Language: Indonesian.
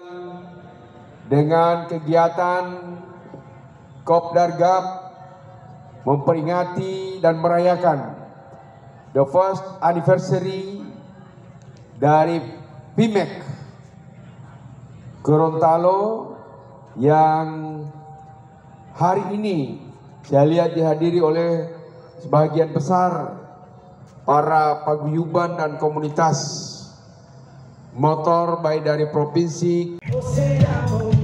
dengan kegiatan Kopdargab memperingati dan merayakan the first anniversary dari PIMEK Gorontalo yang hari ini saya lihat dihadiri oleh sebagian besar para paguyuban dan komunitas motor baik dari provinsi